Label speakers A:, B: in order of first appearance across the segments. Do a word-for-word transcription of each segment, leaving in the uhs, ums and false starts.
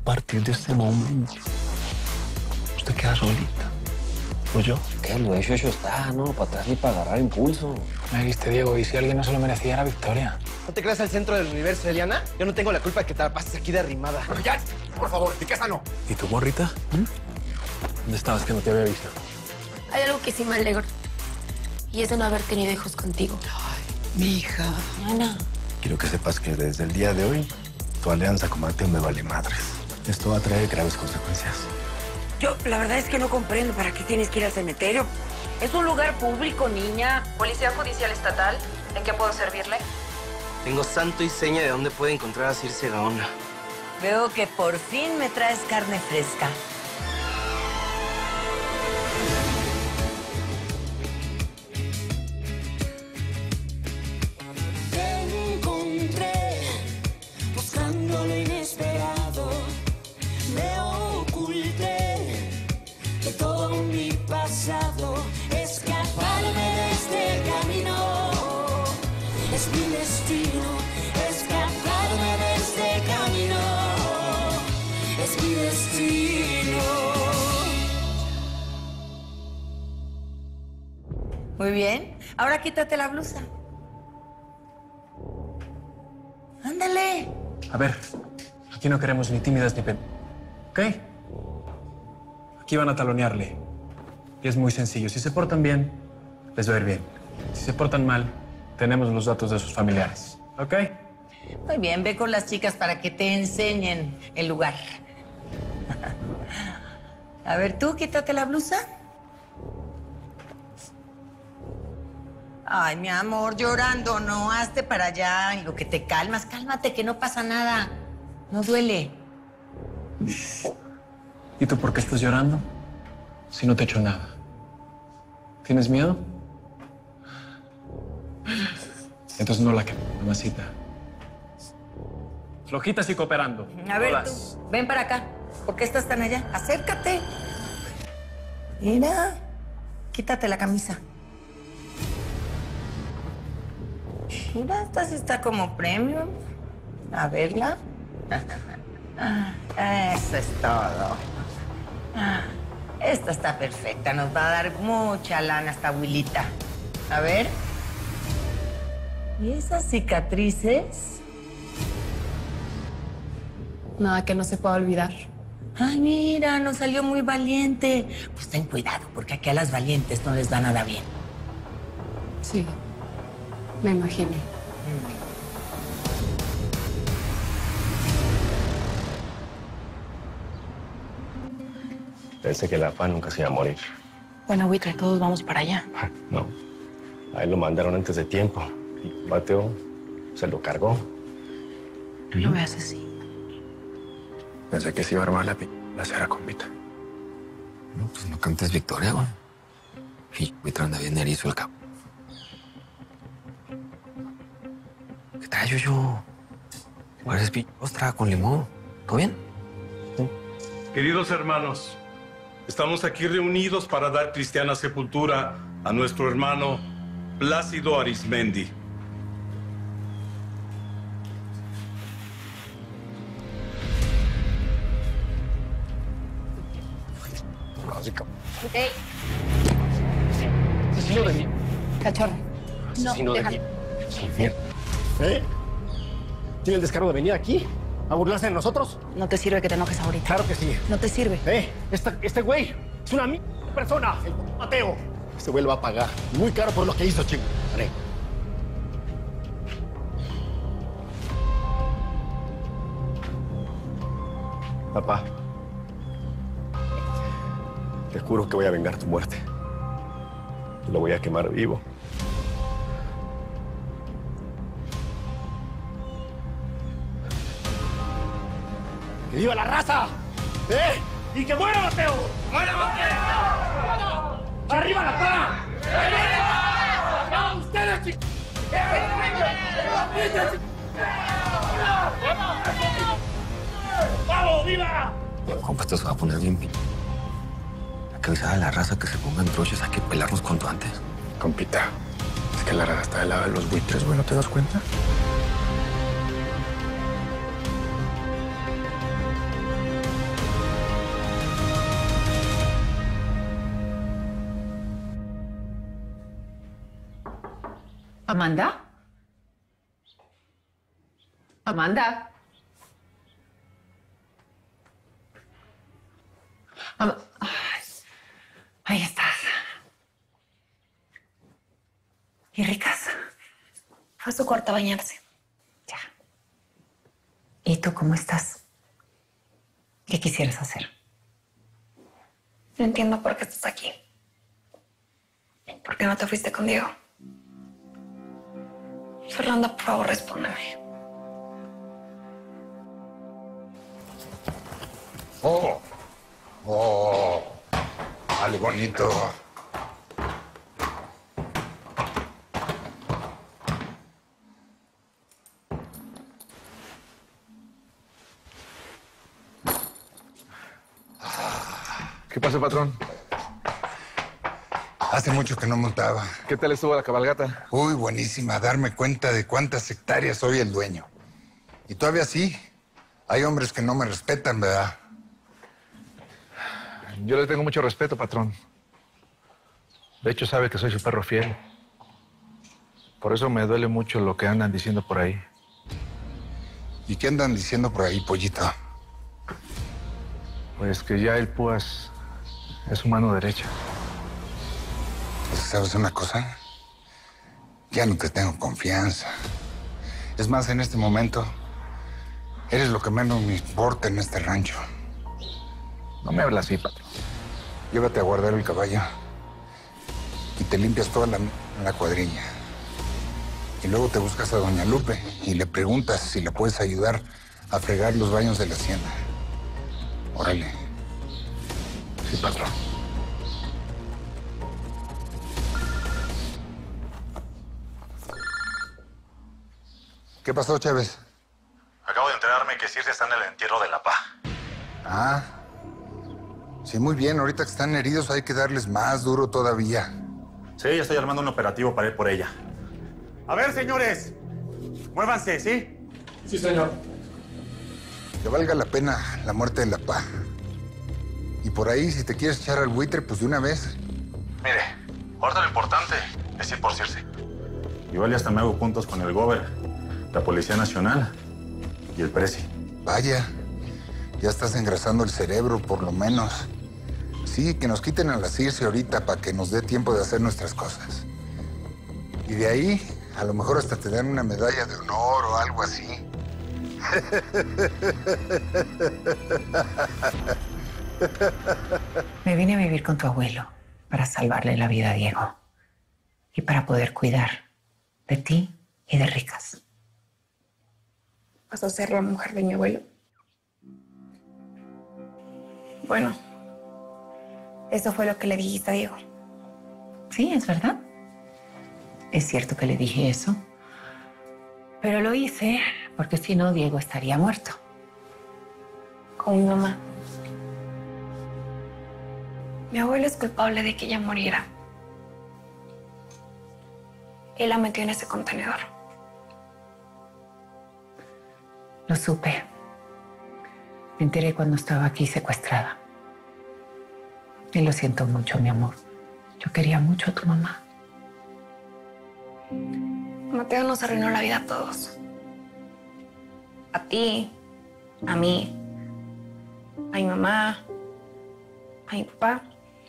A: partir de este momento, usted queda solita. ¿O yo?
B: ¿Qué? Lo hecho, hecho está, ¿no? Para atrás y para agarrar impulso.
C: Me viste, Diego, y si alguien no se lo merecía era Victoria.
D: ¿No te creas el centro del universo, Eliana? Yo no tengo la culpa de que te la pases aquí de arrimada.
A: Pero ya, por favor, mi casa no. ¿Y tu morrita? ¿Mm? ¿Dónde estabas que no te había visto?
E: Hay algo que sí me alegro. Y es de no haber tenido hijos contigo.
F: Mi hija.
E: Ana.
A: Quiero que sepas que desde el día de hoy, tu alianza con Mateo me vale madres. Esto va a traer graves consecuencias.
F: Yo, la verdad es que no comprendo para qué tienes que ir al cementerio. Es un lugar público, niña.
G: Policía Judicial Estatal, ¿en qué puedo servirle?
D: Tengo santo y seña de dónde puede encontrar a Circe Gaona.
F: Veo que por fin me traes carne fresca.
H: Te encontré buscando lo inesperado. Me oculté de todo mi pasado. Escaparme de este camino es mi destino. Escaparme de este camino es mi destino.
F: Muy bien. Ahora quítate la blusa. Ándale.
C: A ver, aquí no queremos ni tímidas ni pen... ¿Ok? Aquí van a talonearle. Y es muy sencillo. Si se portan bien, les va a ir bien. Si se portan mal, tenemos los datos de sus familiares. ¿Ok?
F: Muy bien, ve con las chicas para que te enseñen el lugar. A ver, tú, quítate la blusa. Ay, mi amor, llorando, no, hazte para allá. En lo que te calmas, cálmate, que no pasa nada. No duele.
C: ¿Y tú por qué estás llorando? Si no te he hecho nada. ¿Tienes miedo? Entonces no la que, mamacita. Flojitas y cooperando.
F: A ver,
C: Todas.
F: tú, ven para acá. ¿Por qué estás tan allá? Acércate. Mira, quítate la camisa. Mira, esta sí está como premium. A verla. Eso es todo. Esta está perfecta. Nos va a dar mucha lana esta abuelita. A ver. ¿Y esas cicatrices?
E: Nada que no se pueda olvidar.
F: Ay, mira, nos salió muy valiente. Pues ten cuidado, porque aquí a las valientes no les da nada bien.
E: Sí, me imagino.
A: Pensé que la P A nunca se iba a morir.
G: Bueno, buitre, todos vamos para allá.
A: No. A él lo mandaron antes de tiempo. Y Mateo se lo cargó.
G: No lo veas así.
A: Pensé que se iba a armar la, la cera con Vita.
B: No, pues no cantes Victoria, güey. Y Vita anda bien erizo el cabo. ¿Qué traes, Yuyo? Pareces pi... ostra con limón. ¿Todo bien?
A: Sí.
I: Queridos hermanos, estamos aquí reunidos para dar cristiana sepultura a nuestro hermano Plácido Arizmendi.
E: Ey,
A: Asesino de mí.
E: cachorro. No,
A: Asesino de
E: déjalo.
A: mí. Mierda. ¿Eh? ¿Tiene el descaro de venir aquí a burlarse de nosotros?
G: No te sirve que te enojes ahorita.
A: Claro que sí.
G: No te sirve.
A: ¿Eh? Esta, este güey es una mi persona, el Mateo. Este güey lo va a pagar muy caro por lo que hizo, chico. Vale. Papá, te juro que voy a vengar tu muerte. Lo voy a quemar vivo. ¡Que viva la raza! ¡Eh! ¡Y que muera Mateo! ¡Muera Mateo! ¡Arriba la P A! ¡Arriba! ¡Ustedes, chicos! ¡Vamos, viva!
B: Compa, esto se va a poner bien. Hay que avisar a la raza que se pongan troches. Hay que pelarnos cuanto antes.
A: Compita, es que la raza está del lado de los buitres, güey. ¿No te das cuenta?
F: ¿Amanda? ¿Amanda? Am- Ay, ahí estás. ¿Y Ricas?
E: Fue a su cuarto a bañarse.
F: Ya. ¿Y tú cómo estás? ¿Qué quisieras hacer?
E: No entiendo por qué estás aquí. ¿Por qué no te fuiste con Diego? Fernanda, por favor, respóndeme.
J: Oh, oh, vale, bonito.
D: ¿Qué pasa, patrón?
J: Hace mucho que no montaba.
D: ¿Qué tal estuvo la cabalgata?
J: Uy, buenísima. Darme cuenta de cuántas hectáreas soy el dueño. Y todavía sí. Hay hombres que no me respetan, ¿verdad?
D: Yo le tengo mucho respeto, patrón. De hecho, sabe que soy su perro fiel. Por eso me duele mucho lo que andan diciendo por ahí.
J: ¿Y qué andan diciendo por ahí, pollito?
D: Pues que ya el Púas es su mano derecha.
J: Pues, ¿sabes una cosa? Ya no te tengo confianza. Es más, en este momento, eres lo que menos me importa en este rancho.
D: No me hablas así, patrón.
J: Llévate a guardar el caballo y te limpias toda la, la cuadrilla. Y luego te buscas a doña Lupe y le preguntas si la puedes ayudar a fregar los baños de la hacienda. Órale.
D: Sí, patrón.
J: ¿Qué pasó, Chávez?
K: Acabo de enterarme que Circe está en el entierro de la P A.
J: Ah. Sí, muy bien. Ahorita que están heridos hay que darles más duro todavía.
K: Sí, ya estoy armando un operativo para ir por ella.
A: A ver, señores. Muévanse, ¿sí?
C: Sí, señor.
J: Que valga la pena la muerte de la P A. Y por ahí, si te quieres echar al buitre, pues de una vez.
K: Mire, ahorita lo importante es ir por Circe. Igual y hasta me hago puntos con el Gober, la Policía Nacional y el Presi.
J: Vaya, ya estás engrasando el cerebro, por lo menos. Sí, que nos quiten a la Circe ahorita para que nos dé tiempo de hacer nuestras cosas. Y de ahí, a lo mejor hasta te dan una medalla de honor o algo así.
F: Me vine a vivir con tu abuelo para salvarle la vida a Diego y para poder cuidar de ti y de Ricas.
E: ¿Vas a ser la mujer de mi abuelo? Bueno, eso fue lo que le dijiste a Diego.
F: Sí, es verdad. Es cierto que le dije eso, pero lo hice porque si no, Diego estaría muerto.
E: Con mi mamá. Mi abuelo es culpable de que ella muriera. Él la metió en ese contenedor.
F: Lo supe. Me enteré cuando estaba aquí secuestrada. Y lo siento mucho, mi amor. Yo quería mucho a tu mamá.
E: Mateo nos arruinó la vida a todos. A ti, a mí, a mi mamá, a mi papá.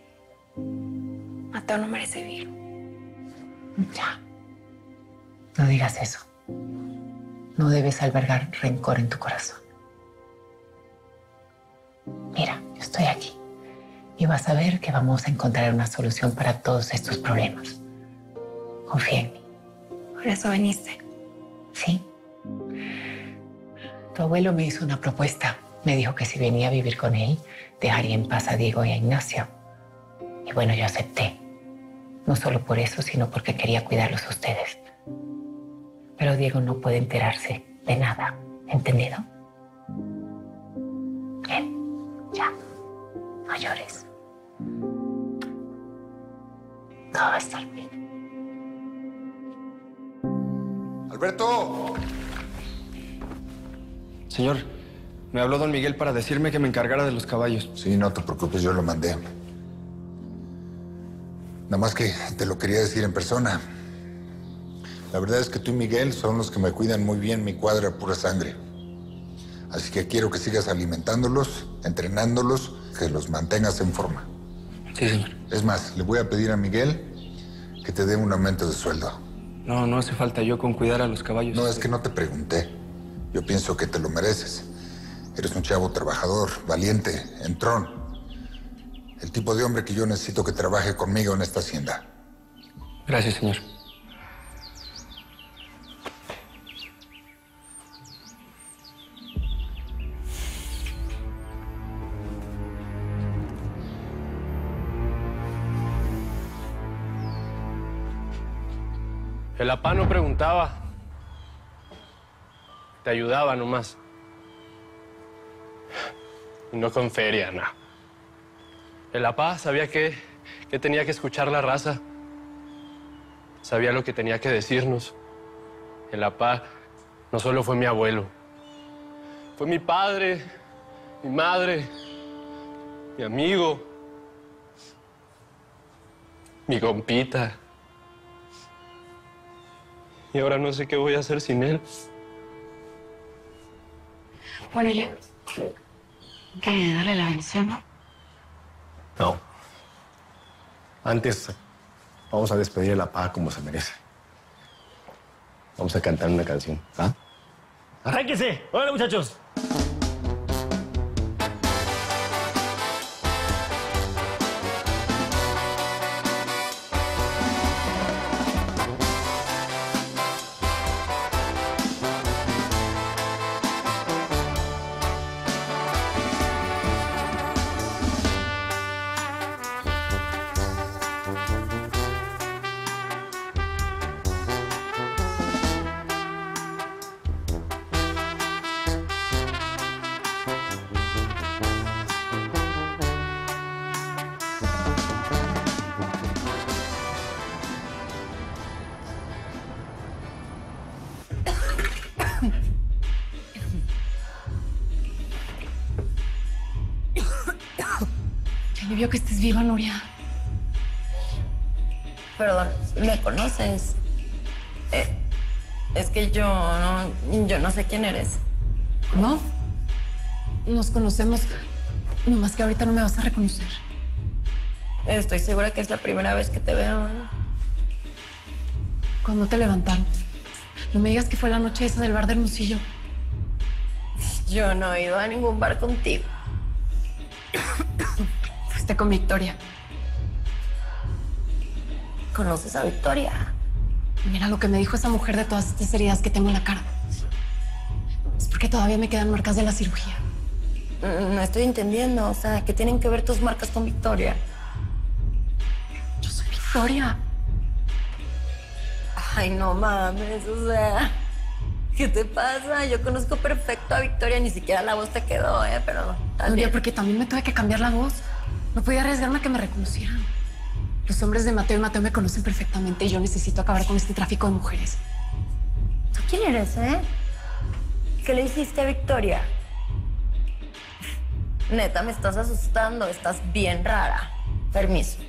E: Mateo no merece vivir.
F: Ya. No digas eso. No debes albergar rencor en tu corazón. Mira, yo estoy aquí. Y vas a ver que vamos a encontrar una solución para todos estos problemas. Confía en mí.
E: Por eso viniste.
F: Sí. Tu abuelo me hizo una propuesta. Me dijo que si venía a vivir con él, dejaría en paz a Diego y a Ignacio. Y bueno, yo acepté. No solo por eso, sino porque quería cuidarlos a ustedes. Pero Diego no puede enterarse de nada. ¿Entendido? Bien, ya. No llores. Todo va a estar bien.
J: ¡Alberto!
L: Señor, me habló don Miguel para decirme que me encargara de los caballos.
J: Sí, no te preocupes, yo lo mandé. Nada más que te lo quería decir en persona. La verdad es que tú y Miguel son los que me cuidan muy bien mi cuadra pura sangre. Así que quiero que sigas alimentándolos, entrenándolos, que los mantengas en forma.
L: Sí, señor.
J: Es más, le voy a pedir a Miguel que te dé un aumento de sueldo.
L: No, no hace falta. Yo con cuidar a los caballos.
J: No, es que no te pregunté. Yo pienso que te lo mereces. Eres un chavo trabajador, valiente, entrón. El tipo de hombre que yo necesito que trabaje conmigo en esta hacienda.
L: Gracias, señor.
M: El apá no preguntaba. Te ayudaba nomás. Y no con feria, no. El apá sabía que, que tenía que escuchar la raza. Sabía lo que tenía que decirnos. El apá no solo fue mi abuelo. Fue mi padre, mi madre, mi amigo, mi compita. Y ahora no sé qué voy a hacer sin él.
G: Bueno, ya. ¿Qué? Dale la bendición, ¿no?
B: No. Antes, vamos a despedir a la paz como se merece. Vamos a cantar una canción, ¿ah?
A: ¡Arránquese! ¡Hola, muchachos!
G: Qué alivio que estés viva, Nuria.
N: Perdón, ¿me conoces? Eh, es que yo no, yo no sé quién eres.
G: ¿No? Nos conocemos, nomás que ahorita no me vas a reconocer.
N: Estoy segura que es la primera vez que te veo.
G: ¿Cuándo te levantaron? No me digas que fue la noche esa del bar del Hermosillo.
N: Yo no he ido a ningún bar contigo.
G: Fuiste con Victoria.
N: ¿Conoces a Victoria?
G: Mira lo que me dijo esa mujer de todas estas heridas que tengo en la cara. Es porque todavía me quedan marcas de la cirugía.
N: No estoy entendiendo. O sea, ¿qué tienen que ver tus marcas con Victoria?
G: Yo soy Victoria.
N: Ay, no mames, o sea... ¿Qué te pasa? Yo conozco perfecto a Victoria, ni siquiera la voz te quedó, ¿eh? Pero...
G: Nuria, porque también me tuve que cambiar la voz. No podía arriesgarme a que me reconocieran. Los hombres de Mateo y Mateo me conocen perfectamente y yo necesito acabar con este tráfico de mujeres.
N: ¿Tú quién eres, eh? ¿Qué le hiciste a Victoria? Neta, me estás asustando. Estás bien rara. Permiso.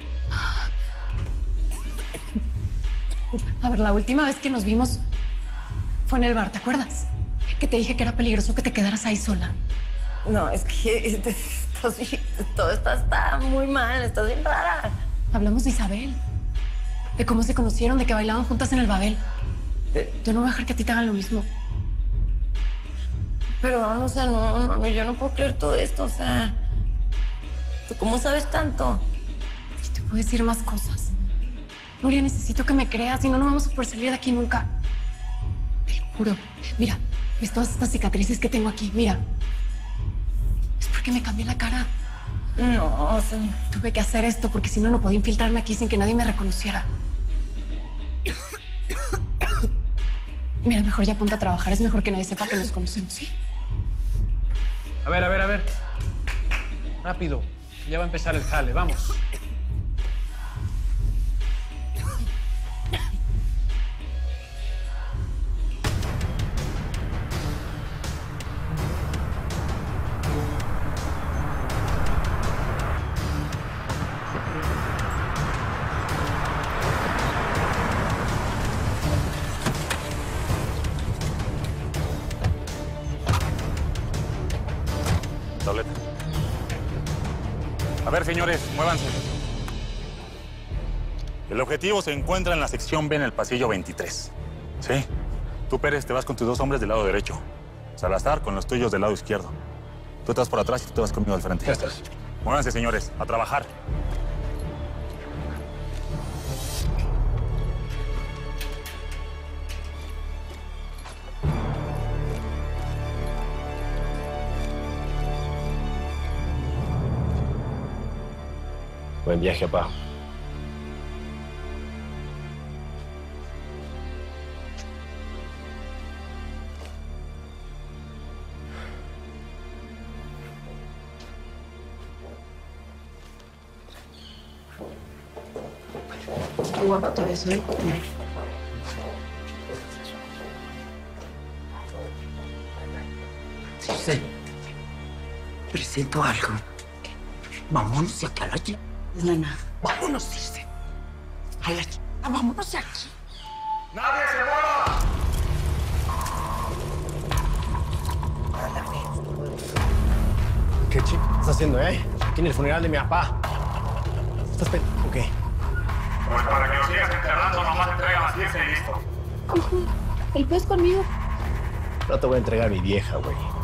G: A ver, la última vez que nos vimos fue en el bar, ¿te acuerdas? Que te dije que era peligroso que te quedaras ahí sola.
N: No, es que estás, todo esto está muy mal. Estás bien rara.
G: Hablamos de Isabel. De cómo se conocieron, de que bailaban juntas en el Babel. Yo no voy a dejar que a ti te hagan lo mismo.
N: Pero, o sea, no, no, yo no puedo creer todo esto, o sea... ¿Tú cómo sabes tanto?
G: Yo te puedo decir más cosas. Nuria, necesito que me creas, si no, no vamos a poder salir de aquí nunca. Te lo juro. Mira, ves todas estas cicatrices que tengo aquí, mira. Es porque me cambié la cara.
N: No, o sea...
G: Tuve que hacer esto porque si no, no podía infiltrarme aquí sin que nadie me reconociera. Mira, mejor ya ponte a trabajar. Es mejor que nadie sepa que nos conocemos, ¿sí?
C: A ver, a ver, a ver. Rápido. Ya va a empezar el jale. Vamos.
K: ver, señores, muévanse. El objetivo se encuentra en la sección B en el pasillo veintitrés. ¿Sí? Tú, Pérez, te vas con tus dos hombres del lado derecho. Salazar con los tuyos del lado izquierdo. Tú estás por atrás y tú te vas conmigo al frente.
C: Ya estás.
K: Muévanse, señores, a trabajar.
M: Buen viaje, papá.
G: Qué guapo te ves hoy.
O: Circe, presiento algo. Vámonos de aquí a la ch... Nana. Vámonos, Circe. A la ch... Vámonos de aquí.
K: ¡Nadie se mueva!
A: ¿Qué chico estás haciendo, eh? Aquí en el funeral de mi papá. ¿Estás pe... o qué?
K: Pues para que lo sigas enterrando, nomás te entregan las diez y listo.
G: Hijo, el pez conmigo.
A: No te voy a entregar a mi vieja, güey.